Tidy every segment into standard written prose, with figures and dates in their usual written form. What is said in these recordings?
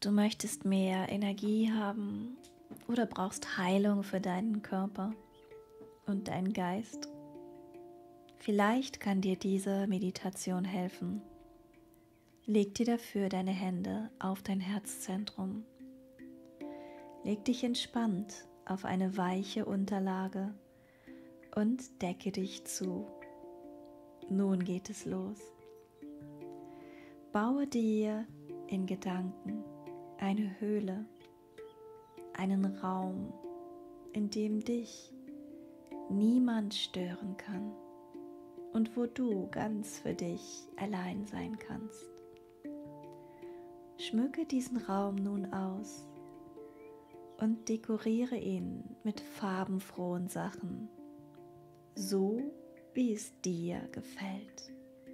Du möchtest mehr Energie haben oder brauchst Heilung für deinen Körper und deinen Geist. Vielleicht kann dir diese Meditation helfen. Leg dir dafür deine Hände auf dein Herzzentrum. Leg dich entspannt auf eine weiche Unterlage und decke dich zu. Nun geht es los. Baue dir in Gedanken eine Höhle, einen Raum, in dem dich niemand stören kann und wo du ganz für dich allein sein kannst. Schmücke diesen Raum nun aus und dekoriere ihn mit farbenfrohen Sachen, so wie es dir gefällt.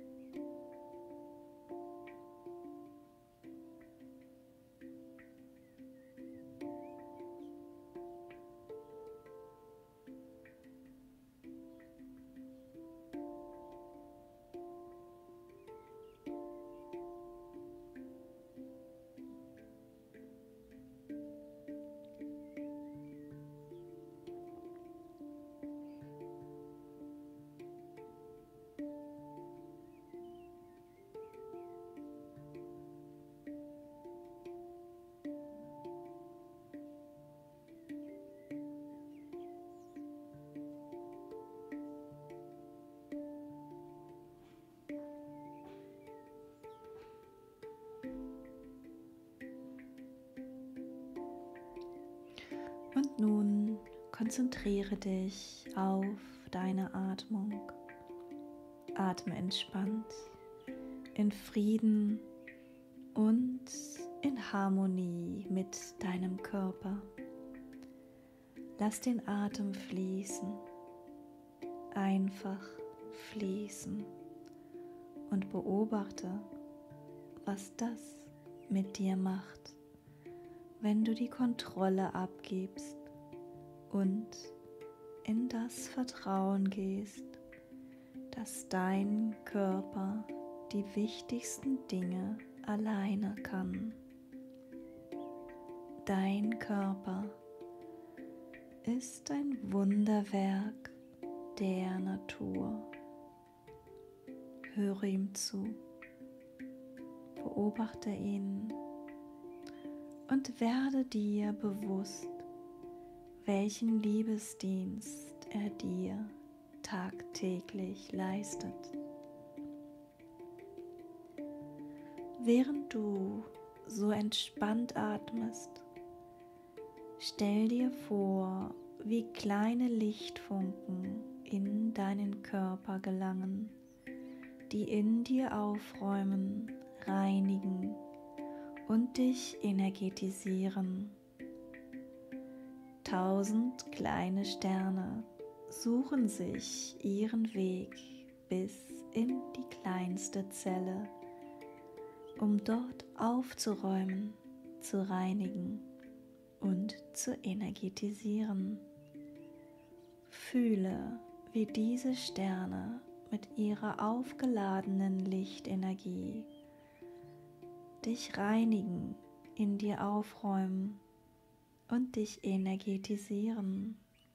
Und nun konzentriere dich auf deine Atmung. Atme entspannt, in Frieden und in Harmonie mit deinem Körper. Lass den Atem fließen, einfach fließen und beobachte, was das mit dir macht, wenn du die Kontrolle abgibst und in das Vertrauen gehst, dass dein Körper die wichtigsten Dinge alleine kann. Dein Körper ist ein Wunderwerk der Natur. Höre ihm zu, beobachte ihn und werde dir bewusst, welchen Liebesdienst er dir tagtäglich leistet. Während du so entspannt atmest, stell dir vor, wie kleine Lichtfunken in deinen Körper gelangen, die in dir aufräumen, reinigen und dich energetisieren. 1000 kleine Sterne suchen sich ihren Weg bis in die kleinste Zelle, um dort aufzuräumen, zu reinigen und zu energetisieren. Fühle, wie diese Sterne mit ihrer aufgeladenen Lichtenergie dich reinigen, in dir aufräumen und dich energetisieren.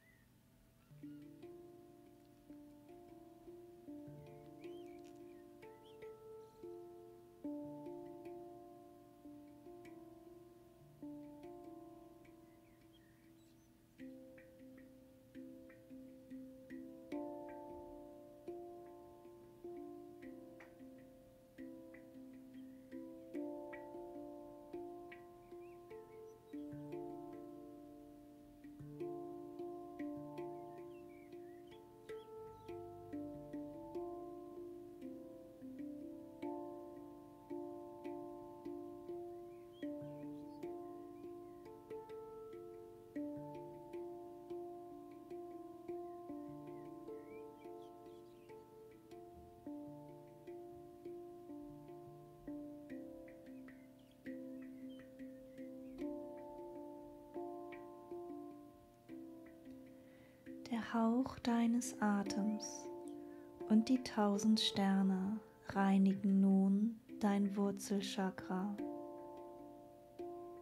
Der Hauch deines Atems und die 1000 Sterne reinigen nun dein Wurzelchakra.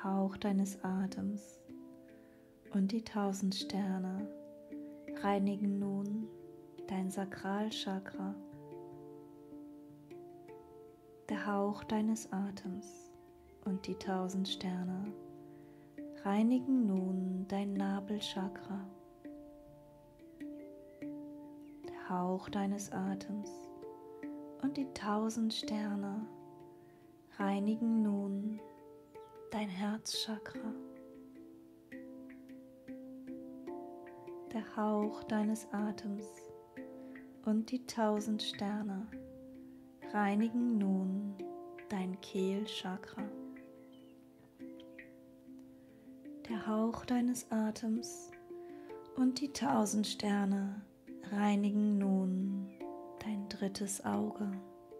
Der Hauch deines Atems und die 1000 Sterne reinigen nun dein Sakralchakra. Der Hauch deines Atems und die 1000 Sterne reinigen nun dein Nabelchakra. Der Hauch deines Atems und die 1000 Sterne reinigen nun dein Herzchakra. Der Hauch deines Atems und die 1000 Sterne reinigen nun dein Kehlchakra. Der Hauch deines Atems und die 1000 Sterne reinigen nun dein drittes Auge.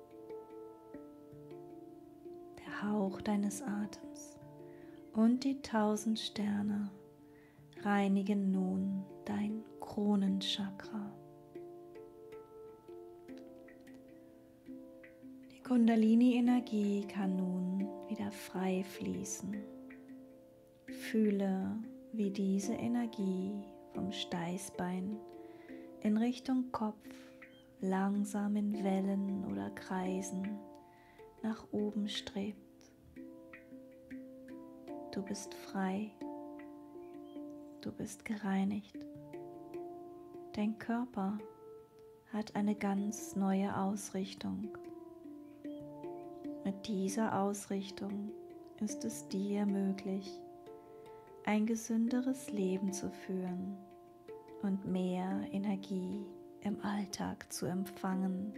Der Hauch deines Atems und die 1000 Sterne reinigen nun dein Kronenchakra. Die Kundalini-Energie kann nun wieder frei fließen. Fühle, wie diese Energie vom Steißbein in Richtung Kopf langsam in Wellen oder Kreisen nach oben strebt. Du bist frei, du bist gereinigt. Dein Körper hat eine ganz neue Ausrichtung. Mit dieser Ausrichtung ist es dir möglich, ein gesünderes Leben zu führen und mehr Energie im Alltag zu empfangen.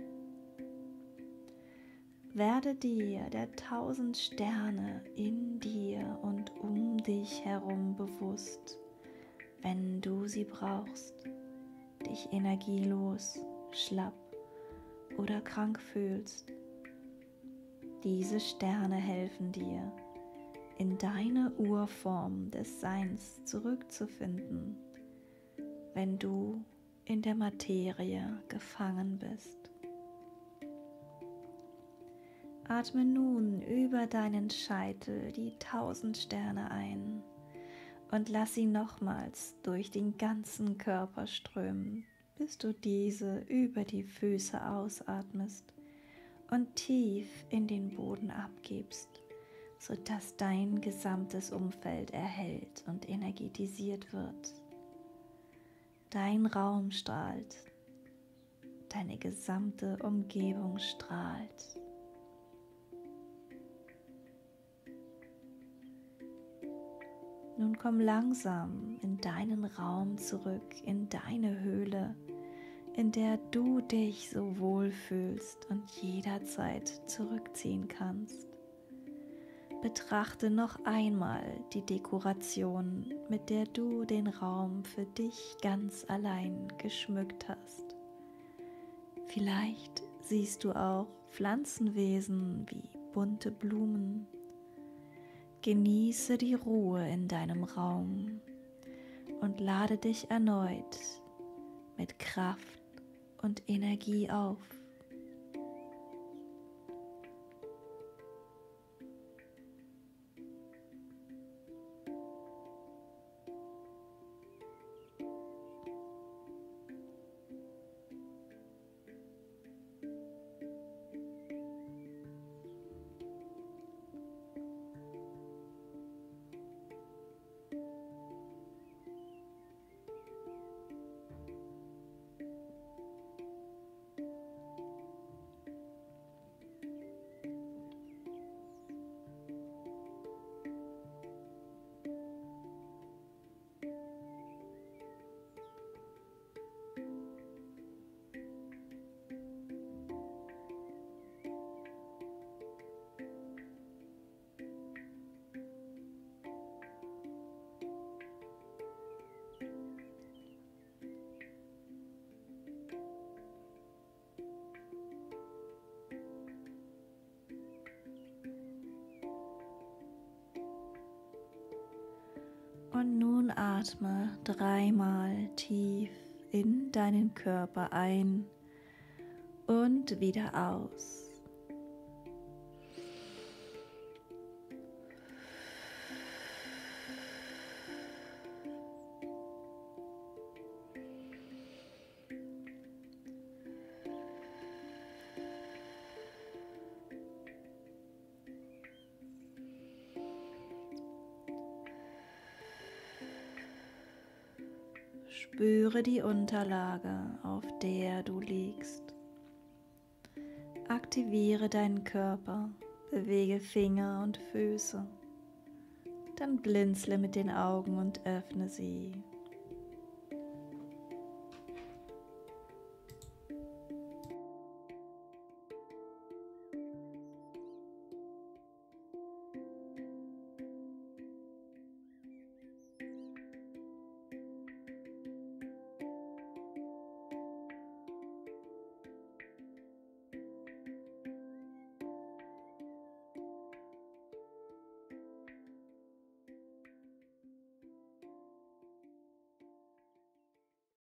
Werde dir der 1000 Sterne in dir und um dich herum bewusst, wenn du sie brauchst, dich energielos, schlapp oder krank fühlst. Diese Sterne helfen dir, in deine Urform des Seins zurückzufinden, wenn du in der Materie gefangen bist. Atme nun über deinen Scheitel die 1000 Sterne ein und lass sie nochmals durch den ganzen Körper strömen, bis du diese über die Füße ausatmest und tief in den Boden abgibst, sodass dein gesamtes Umfeld erhellt und energetisiert wird. Dein Raum strahlt, deine gesamte Umgebung strahlt. Nun komm langsam in deinen Raum zurück, in deine Höhle, in der du dich so wohl fühlst und jederzeit zurückziehen kannst. Betrachte noch einmal die Dekoration, mit der du den Raum für dich ganz allein geschmückt hast. Vielleicht siehst du auch Pflanzenwesen wie bunte Blumen. Genieße die Ruhe in deinem Raum und lade dich erneut mit Kraft und Energie auf. Und nun atme 3-mal tief in deinen Körper ein und wieder aus. Spüre die Unterlage, auf der du liegst. Aktiviere deinen Körper, bewege Finger und Füße. Dann blinzle mit den Augen und öffne sie.